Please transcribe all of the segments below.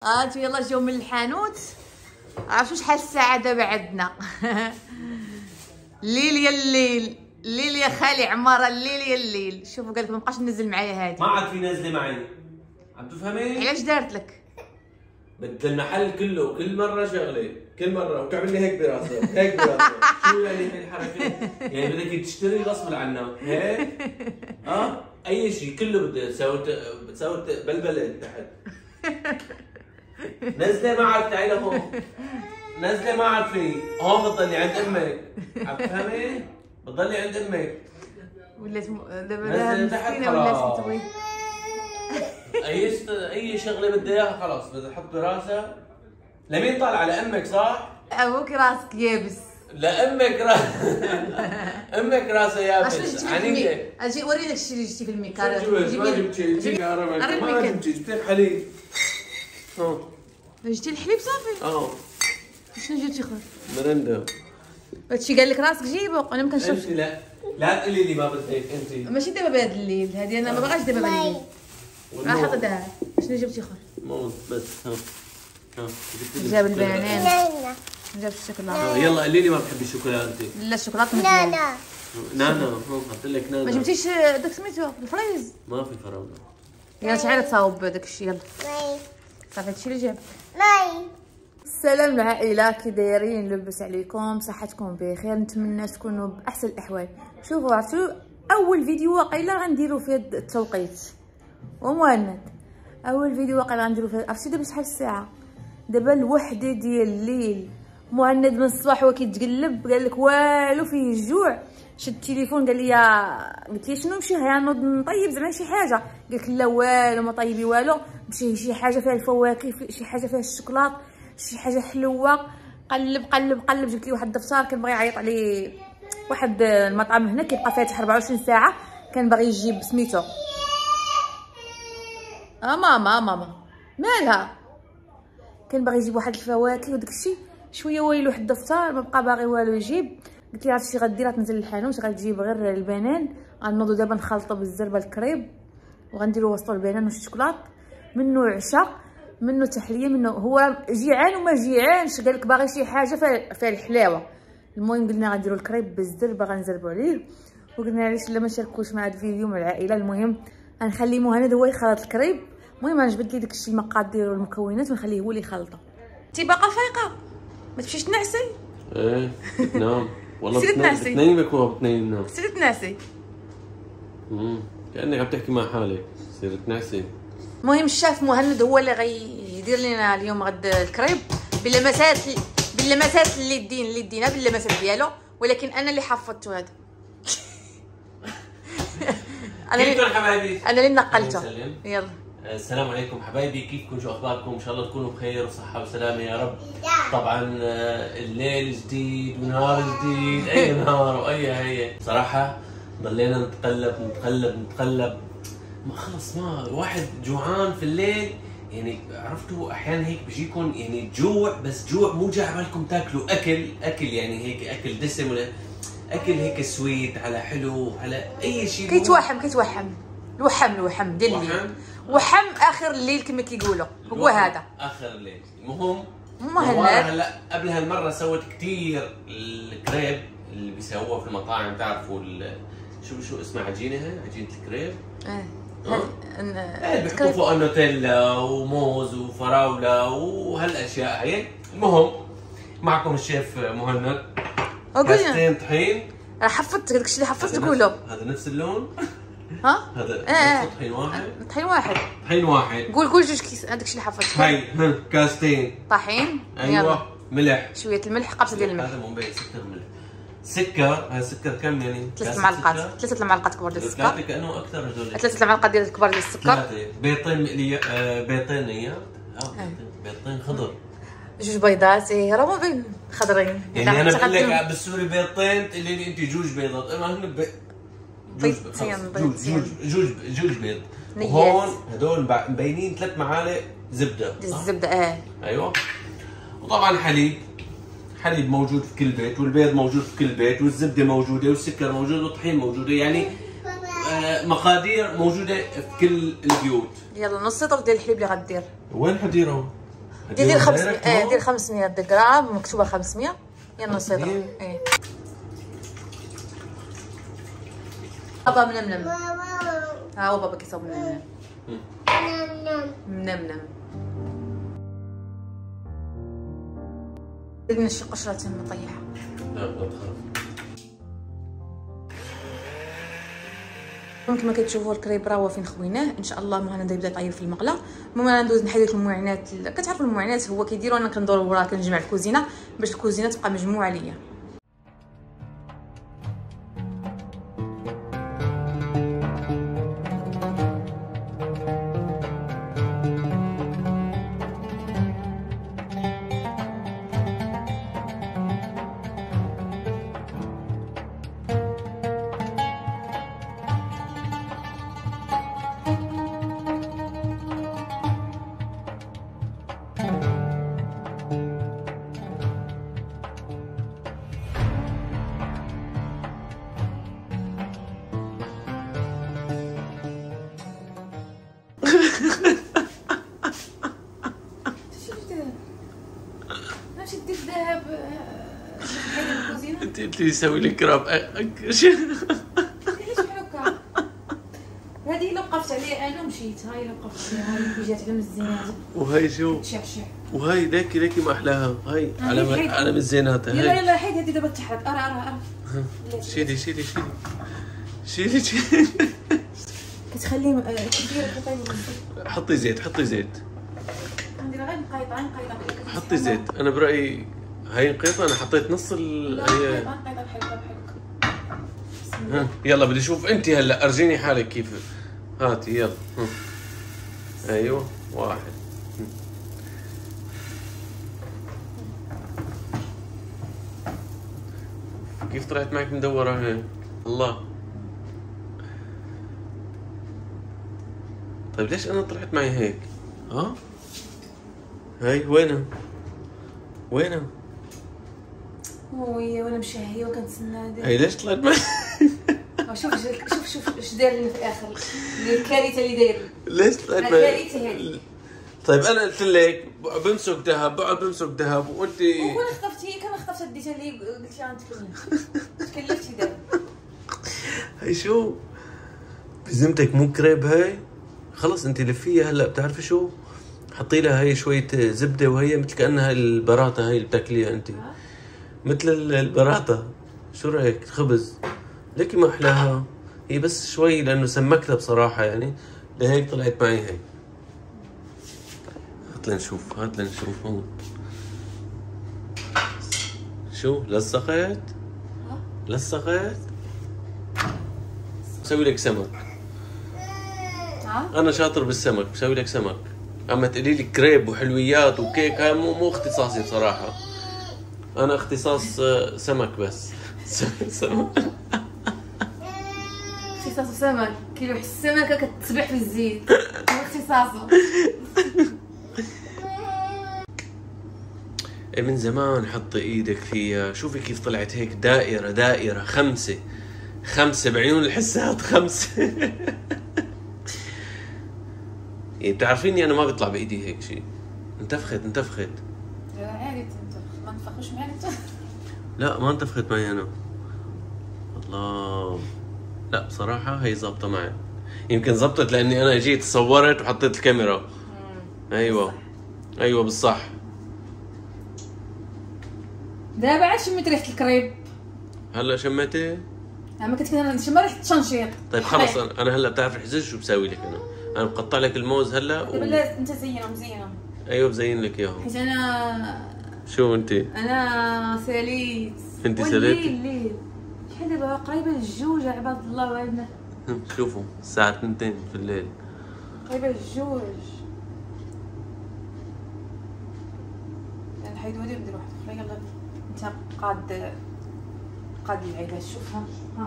انتو يلا جاو من الحانوت. عرفتوا شحال الساعه دابا عندنا؟ الليل يا الليل، الليل يا خالي عماره، الليل يا الليل. شوفوا قالك ما بقاش ننزل معايا هادي. ما عاد في نازله معي. عم تفهمي؟ علاش دارت لك؟ بدل المحل كله كل مره شغله، كل مره وتعمل لي هيك براسها، هيك براسها. شو يعني هي الحركه؟ يعني بدك تشتري غصب عنا، هيك؟ اي شيء كله بتساوي بلبله تحت. نزله ما عاد، تعي لهون. نزله ما عاد في، هون بتضلي عند امك. عم تفهمي؟ بتضلي عند امك. ولات دابا نزله تحت مسكينه ولا خلاص. تسوي؟ اي شغله بدها اياها خلاص بدها تحط براسها. لمين طالعه؟ لامك صح؟ ابوك راسك يابس. لامك امك راسها يابس. عنيده. اجي اوريك الشيء اللي جبتي في الميكار. ما جبتي شيء كهرباء. ما جبتي، جبتي حليب. جبتي الحليب صافي؟ شنو جبتي خويا؟ مرندا. هادشي قال لك راسك جيبو، انا ما كنشوفش. انت لا تقولي لي ما بدك انت. ماشي دابا بهذا الليل، هذه انا ما باغاش دابا بهذا الليل. راح غدا. شنو جبتي خويا؟ موز بس. جاب البنان، جاب الشوكولاته. يلا قولي لي ما بتحبي الشوكولاته انت؟ لا الشوكولاته نانا قلت لك نانا. ما جبتيش داك سميتو الفريز؟ ما في فراوله. يلا تعالي تصاوب داك الشيء. يلا صافي هادشي اللي جاب. السلام العائله، كي دايرين؟ لبس عليكم، صحتكم بخير، نتمنى تكونوا باحسن الاحوال. شوفوا عرفتوا اول فيديو واقيلا غنديروا فيه التوقيت ومهند. اول فيديو واقيلا غنديروا فيه، عرفتي دابا شحال الساعه؟ دابا الوحده ديال الليل. مهند من الصباح هو كيتقلب، قال لك والو فيه الجوع، شد التليفون قال لي قلت لي شنو نمشي ها نوض نطيب زعما شي حاجه. قالك لا والو ما طيبي والو، نمشي شي حاجه فيها الفواكه، شي حاجه فيها الشوكولات، شي حاجه حلوه. قلب قلب قلب، جبت لي واحد الدفتر كان باغي يعيط عليه واحد المطعم هنا كيبقى فاتح 24 ساعه، كان باغي يجيب سميتو. ماما مالها؟ كان باغي يجيب واحد الفواكه وداك الشيء، شويه ويلو واحد الدفتر ما بقى باغي والو يجيب. قلت لي عرفتي غدير؟ غتنزل للحانوت غتجيب غير البنان، غنوضو دابا نخلطو بالزربه الكريب وغنديرو وسطو البنان والشوكولات، منو عشا منو تحليه منو. هو جيعان وما جيعانش، قالك باغي شي حاجه فيها الحلاوه. المهم قلنا غنديرو الكريب بالزربه غنزربو عليه، وقلنا علاش لا ما نشاركوش مع هاد الفيديو مع العائله. المهم غنخلي مهند هو يخلط الكريب. المهم غنجبد لي داكشي المقادير والمكونات ونخليه هو اللي يخلطو. انتي باقا فايقه؟ ما تمشيش تنعسي؟ ايه نعم والله. سيري تنعسي. بتنيمك وهو بتنيمنا. سيري تنعسي. كأنك عم تحكي مع حالك. سيري تنعسي. المهم الشاف مهند هو اللي غيدير لنا اليوم غد الكريب باللمسات اللي دينا باللمسات ديالو، ولكن انا اللي حفظته هذا. كيفكم حبايبي؟ انا اللي نقلته. يلا السلام عليكم حبايبي، كيفكم؟ شو اخباركم؟ ان شاء الله تكونوا بخير وصحه وسلامه يا رب. طبعا الليل جديد ونهار جديد، اي نهار واي هي. صراحه ضلينا نتقلب ما خلص، ما الواحد جوعان في الليل. يعني عرفتوا احيانا هيك بيجيكم يعني جوع، بس جوع مو جاي عبالكم تاكلوا اكل يعني هيك اكل دسم ولا اكل هيك سويت على حلو على اي شيء. كيتوحم الوحم ديال الليل، وحم اخر الليل كما كيقولوا، هو هذا اخر الليل. المهم هلا قبل هالمره سويت كثير الكريب اللي بيسووها في المطاعم، تعرفوا شو اسمها عجينه الكريب؟ بيحطوا فوق نوتيلا وموز وفراوله وهالاشياء هي. المهم معكم الشيف مهند. كاستين طحين. حفظت داكشي اللي حفظت قولوا. هذا نفس اللون؟ ها؟ هذا طحين واحد. قول جوج كيس. هذاك الشيء اللي حفظت. هاي كاستين طحين. ايوه ملح، شويه الملح، قبصه ديال الملح. هذا مو مبين. سكر. هذا سكر كم يعني؟ 3 معلقات كبار ديال السكر. كانه اكثر هذول. 3 معلقات ديال الكبار ديال السكر. بيضتين مقليه. بيضتين بيضتين خضر. 2 بيضات. راه مو بين خضرين. يعني انا بقول لك بالسوري بيضتين، تقولي لي انت 2 بيضات. اما هن جوج بيض. وهون هدول مبينين 3 معالق زبده. الزبده ايوه. وطبعا حليب موجود في كل بيت، والبيض موجود في كل بيت، والزبده موجوده، والسكر موجود، والطحين موجوده، يعني مقادير موجوده في كل البيوت. يلا نص لتر ديال الحليب اللي غدير. وين حديره؟ دير 500 دير 500 غرام مكتوبه 500. يلا نصيدها. ايه بابا منمنم. ها هو بابا كيصاوب منمنم. منمنم. بدنا شي قشره مطيحه. لا تخاف. كما كتشوفوا الكريب راه هو فين خويناه ان شاء الله. هنا يبدا يطيب في المقله. المهم انا ندوز نحيد لكم المعينات. كتعرفوا المعينات هو كيديروا. انا كندور وراه كنجمع الكوزينه باش الكوزينه تبقى مجموعه ليا. ماشي دير ذهب انت قلتي يسوي لك كراب. علاش بحال هكا؟ هذه الا وقفت عليها انا ومشيت. هاي الا وقفت عليها هاي جات على مزينات. وهاي شو؟ تشعشع. وهاي ليكي ما احلاها. هاي على مزيناتها. يلا يلا حيد هذه دابا تحرك. ارا شيلي كتخليه كثير كطيب. حطي زيت ندير غير نقيطه حطي زيت. انا برايي هاي نقيطه. انا حطيت نص هي. نقيطه بحال يلا بدي اشوف انت هلا. ارجيني حالك كيف. هاتي يلا. ايوه واحد. كيف طلعت معك مدوره هيك؟ الله. طيب ليش انا طلعت معي هيك؟ ها؟ هاي وينها؟ وي وانا مشهيه وكنتسنى. هاي ليش طلعت معي؟ شوف اش دار لي في الاخر. الكارثه اللي داير ليش طلعت معي؟ الكارثه هذه. طيب انا قلت لك بقعد بمسك ذهب وانت وكون خطفتي كان خطفت اديتها لي قلت لها نتكلم. تكلفتي دابا. هاي شو؟ بذمتك مو كريب هاي؟ خلص انت لفيها هلا. بتعرفي شو؟ حطي لها هي شويه زبده وهي مثل كانها البراطه هاي اللي بتاكليها انت. مثل البراطه. شو رايك؟ خبز ليكي ما احلاها. هي بس شوي لانه سمكتها بصراحه يعني لهيك طلعت معي هيك. هات لنشوف هون. شو لصقت؟ بسوي لك سمك. انا شاطر بالسمك. بسوي لك سمك. اما تقولي لي كريب وحلويات وكيك هاي مو اختصاصي بصراحه. انا اختصاص سمك بس. سمك. اختصاص سمك. كيلوح السمكه كتسبح في الزيت. هو اختصاصه. من زمان حطي ايدك فيها. شوفي كيف طلعت هيك دائره 5 بعيون الحسات 5. يعني بتعرفيني انا ما بيطلع بايدي هيك شيء. انتفخت. عادي تنتفخ. ما انتفخوش معي انت. لا ما انتفخت معي انا. الله. لا بصراحه هي ظابطه معي. يمكن ظبطت لاني انا جيت صورت وحطيت الكاميرا. ايوه بالصح. دابا عاد شميت ريحه الكريب. هلا شميتي؟ ما كنت نشم ريحه التنشيط. طيب خلص انا هلا بتعرف الحزز شو بسوي لك انا بقطع لك الموز هلا دابا لا انت زينهم. ايوه بزين لك اياهم. حيت انا شو انت؟ انا ساليت. انت ساليتي؟ الليل شحال دابا قريبه للجوج يا عباد الله. وعدنا شوفوا الساعه 2 في الليل. قريبه للجوج. نحيدو هادي ونديرو واحد اخرى. يلا انت قاد العيدات. شوف ها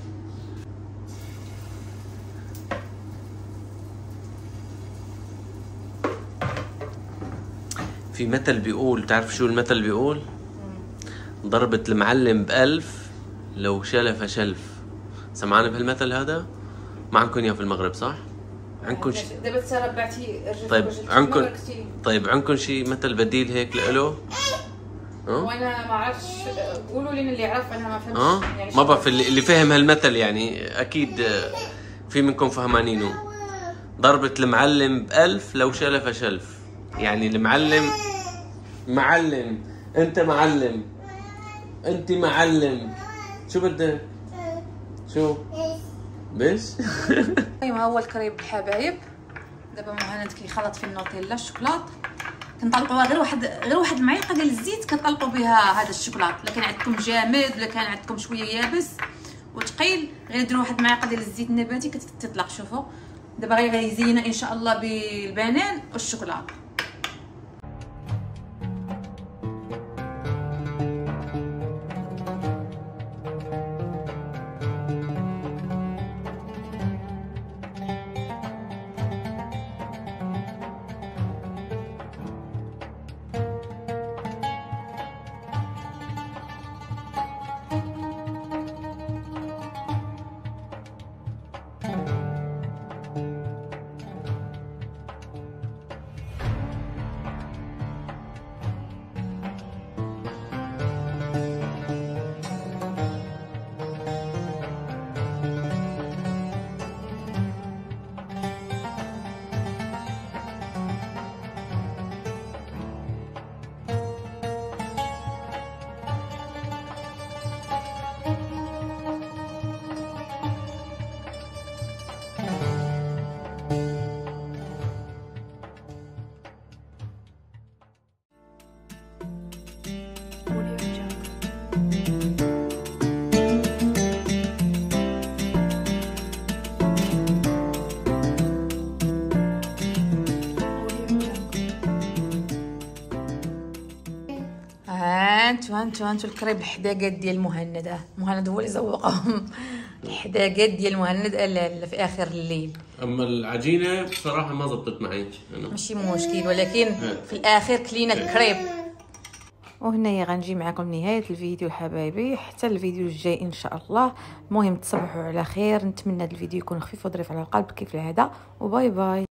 في مثل بيقول. تعرف شو المثل بيقول؟ ضربة المعلم ب1000 لو شلف شلف. سمعان بهالمثل هذا؟ ما عندكم اياه في المغرب صح؟ عندكم شي؟ دابا تربعتي طيب عندكم شي مثل بديل هيك له؟ وانا ما عرفتش، قولوا لي اللي يعرف، انا ما فهمتش يعني ما بعرف اللي فهم هالمثل، يعني اكيد في منكم فهمانينه. ضربة المعلم ب1000 لو شلف شلف، يعني المعلم معلم، انت معلم، انت معلم، شو بدك؟ شو؟ بس؟ ما هو الكريب الحبايب. دابا مهند كيخلط في النوتيلا الشوكولات، كنطلقوها غير واحد المعلقه ديال الزيت كنطلقوا بها هذا الشوكولات. الا كان عندكم جامد ولا كان عندكم شويه يابس وثقيل، غير ديروا واحد المعلقه ديال الزيت النباتي كتطلق. شوفوا دابا غيزينها ان شاء الله بالبنان والشوكولات. هانتو الكريب الحداقات ديال مهند. مهند هو اللي زوقهم. الحداقات ديال مهند في اخر الليل. اما العجينه بصراحه ما زبطت معي انا، ماشي مشكل، ولكن في الاخير كلينا الكريب. وهنايا غنجي معكم نهايه الفيديو حبايبي، حتى الفيديو الجاي ان شاء الله. المهم تصبحوا على خير، نتمنى هذا الفيديو يكون خفيف وظريف على القلب كيف العاده، وباي باي.